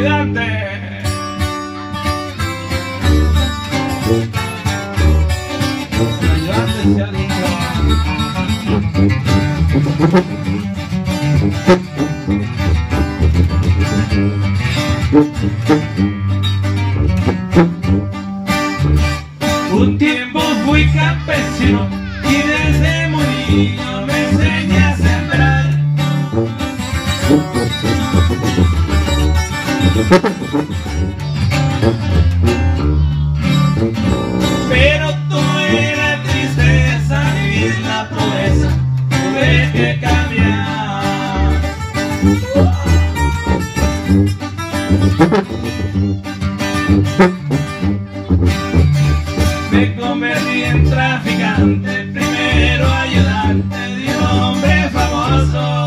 Cuídate. Ayudante sea lindo. Un tiempo fui campesino y desde muy niño me enseñé a sembrar. Pero tuve la tristeza, viví en la pobreza, tuve que cambiar. Me convertí en traficante, primero ayudante de un hombre famoso.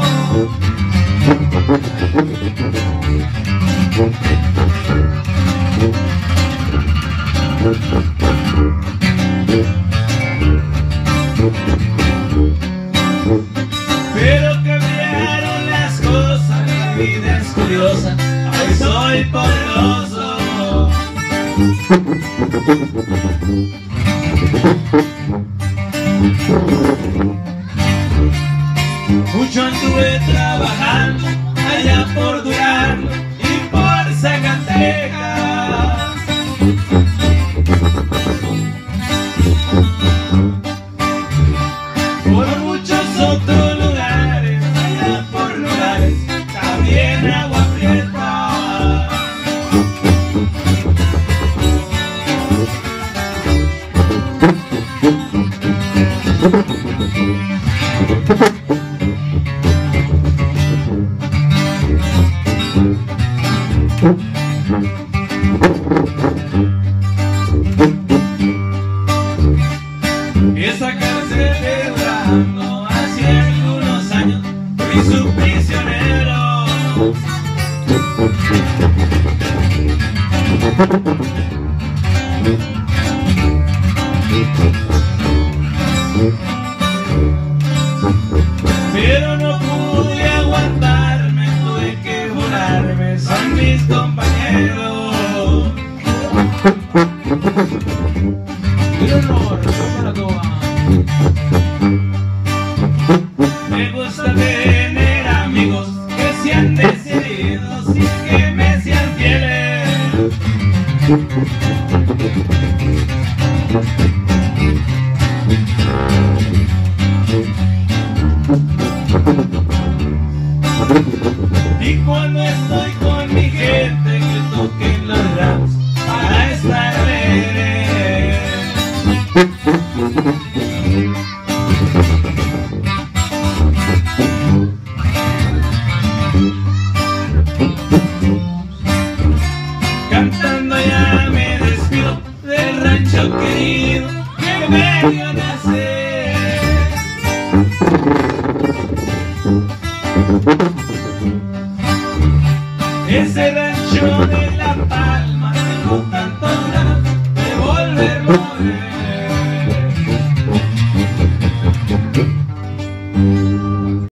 Pero cambiaron las cosas, la vida es curiosa, hoy soy poderoso. Mucho anduve trabajando allá por Durango y por Zacatecas. Por muchos otros lugares, allá por lugares, también agua prieta. Esa cárcel de Durango, hace algunos años fui su prisionero. Pero no pude aguantarme, tuve que volarme, son mis compañeros. Me gusta tener amigos que sean decididos y que me sean fieles. Y cuando estoy con mi gente, que toquen los drums para estar alegre. Cantando ya me despido del rancho querido que me vio nacer. Ese rancho de La Palma, tengo tantas ganas de volverlo a ver.